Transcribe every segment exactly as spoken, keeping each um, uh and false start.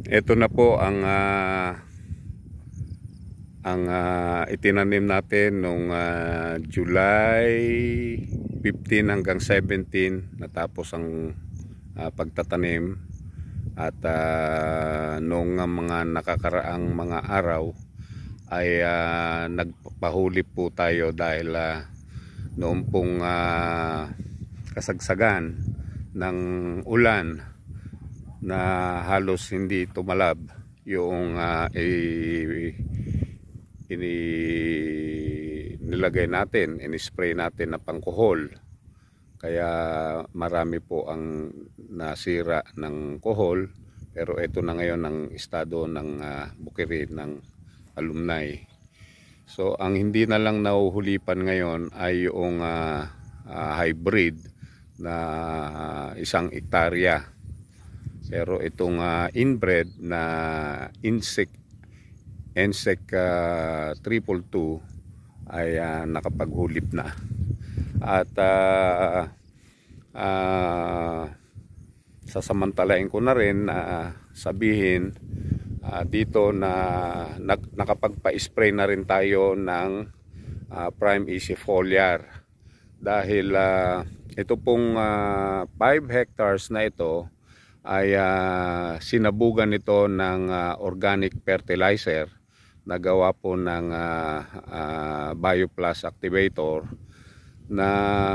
Ito na po ang uh, ang uh, itinanim natin noong uh, July fifteen hanggang seventeen, natapos ang uh, pagtatanim. At uh, noong uh, mga nakakaraang mga araw ay uh, nagpahuli po tayo dahil uh, noong pong uh, kasagsagan ng ulan na halos hindi tumalab yung uh, i, ini, nilagay natin, in-spray natin na pangkuhol. Kaya marami po ang nasira ng kuhol, pero ito na ngayon ang estado ng uh, bukirin ng alumni. So ang hindi na lang nahuhulipan ngayon ay yung uh, uh, hybrid na uh, isang hektarya. Pero itong uh, inbred na insect insect uh, triple two ay uh, nakapaghulip na. At uh, uh, sasamantalain ko na rin na uh, sabihin uh, dito na nakapagpa-spray na rin tayo ng uh, Prime Easy Foliar. Dahil uh, ito pong uh, five hectares na ito ay uh, sinabugan ito ng uh, organic fertilizer na gawa po ng uh, uh, Bioplus Activator na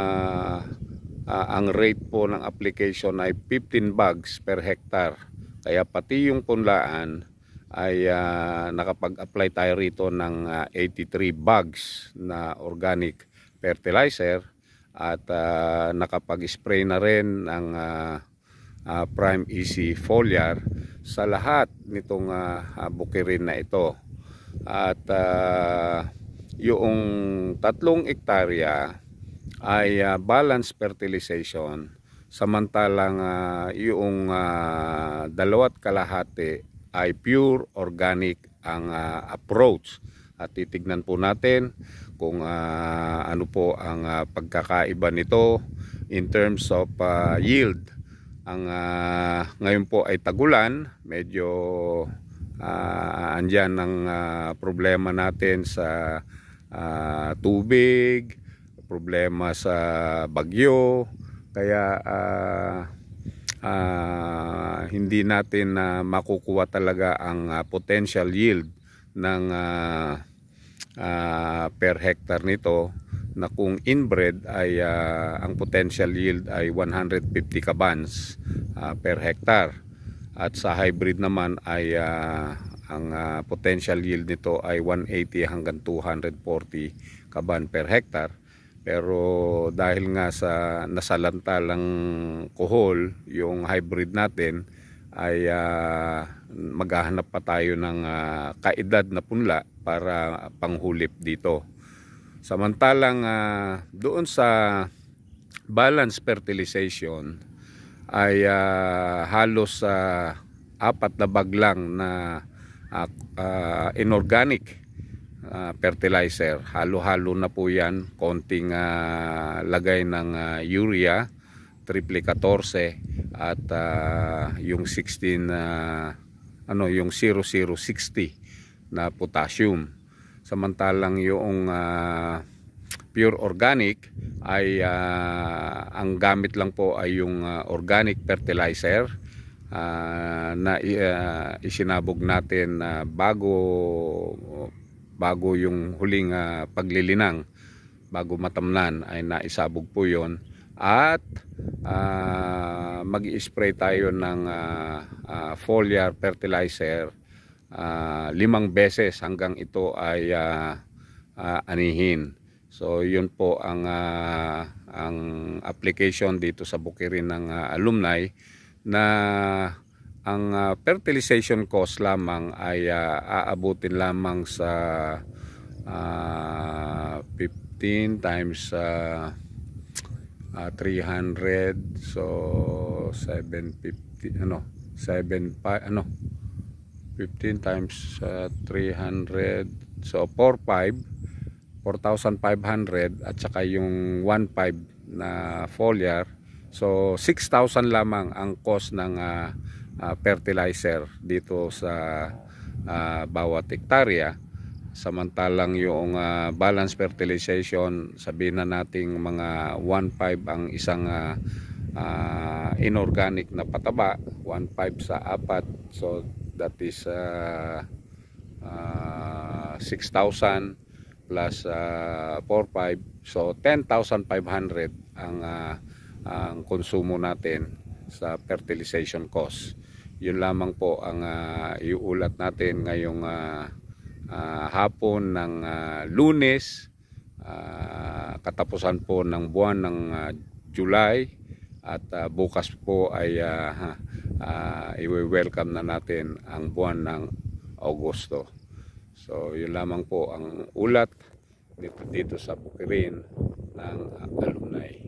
uh, ang rate po ng application ay fifteen bags per hectare. Kaya pati yung punlaan ay uh, nakapag-apply tayo rito ng uh, eighty-three bags na organic fertilizer at uh, nakapag-spray na rin ng uh, uh, Prime Easy Foliar sa lahat nitong uh, bukirin na ito. At uh, yung tatlong hektarya ay uh, balance fertilization, samantalang uh, yung uh, dalawat kalahati ay pure organic ang uh, approach. At titignan po natin kung uh, ano po ang uh, pagkakaiba nito in terms of uh, yield. Ang uh, ngayon po ay tagulan, medyo uh, andyan ang uh, problema natin sa uh, tubig, problema sa bagyo, kaya uh, uh, hindi natin uh, makukuha talaga ang uh, potential yield ng uh, uh, per hectare nito, na kung inbred ay uh, ang potential yield ay one hundred fifty kabans uh, per hectare, at sa hybrid naman ay uh, ang uh, potential yield nito ay one eighty hanggang two forty kaban per hectare. Pero dahil nga sa nasalantalang kuhol yung hybrid natin, ay uh, maghahanap pa tayo ng uh, kaedad na punla para panghulip dito. Samantalang uh, doon sa balance fertilization ay uh, halos uh, apat na bag lang na uh, uh, inorganic uh, fertilizer. Halo-halo na po yan, konting uh, lagay ng uh, urea triple fourteen at uh, yung sixteen uh, ano yung zero zero sixty na potassium. Samantalang yung uh, pure organic ay uh, ang gamit lang po ay yung uh, organic fertilizer uh, na uh, isinabog natin uh, bago bago yung huling uh, paglilinang, bago matamnan ay naisabog po yon. At uh, mag-i-spray tayo ng uh, uh, foliar fertilizer uh, limang beses hanggang ito ay uh, uh, anihin. So yun po ang uh, ang application dito sa bukirin ng uh, alumni, na ang uh, fertilization cost lamang ay uh, aabutin lamang sa uh, fifteen times uh, uh, three hundred, so seven fifty ano seven five ano fifteen times uh, three hundred, so four thousand five hundred, at saka yung one point five na foliar, so six thousand lamang ang cost ng uh, uh, fertilizer dito sa uh, bawat hektarya. Samantalang yung uh, balance fertilization, sabihin na nating mga one five ang isang uh, uh, inorganic na pataba, one five sa apat, so that is uh, uh, six thousand plus uh, four five, so ten thousand five hundred ang uh, ang konsumo natin sa fertilization cost. Yun lamang po ang uh, iuulat natin ngayong uh, uh, hapon ng uh, Lunes, uh, katapusan po ng buwan ng uh, July, at uh, bukas po ay uh, uh, i-welcome na natin ang buwan ng Agosto. So yun lamang po ang ulat dito, dito sa bukirin ng uh, alumni.